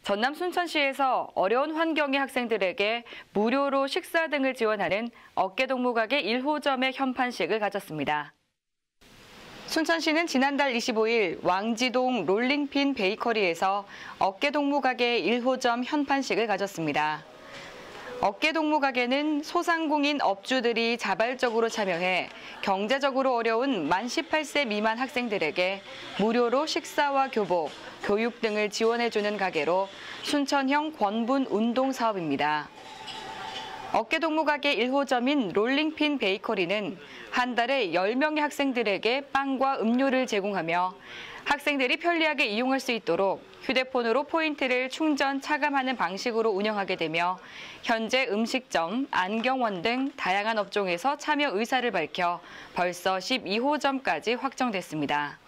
전남 순천시에서 어려운 환경의 학생들에게 무료로 식사 등을 지원하는 어깨동무가게 1호점의 현판식을 가졌습니다. 순천시는 지난달 25일 왕지동 롤링핀 베이커리에서 어깨동무가게 1호점 현판식을 가졌습니다. 어깨동무가게는 소상공인 업주들이 자발적으로 참여해 경제적으로 어려운 만 18세 미만 학생들에게 무료로 식사와 교복, 교육 등을 지원해주는 가게로 순천형 권분 운동 사업입니다. 어깨동무가게 1호점인 롤링핀 베이커리는 한 달에 10명의 학생들에게 빵과 음료를 제공하며 학생들이 편리하게 이용할 수 있도록 휴대폰으로 포인트를 충전, 차감하는 방식으로 운영하게 되며 현재 음식점, 안경원 등 다양한 업종에서 참여 의사를 밝혀 벌써 12호점까지 확정됐습니다.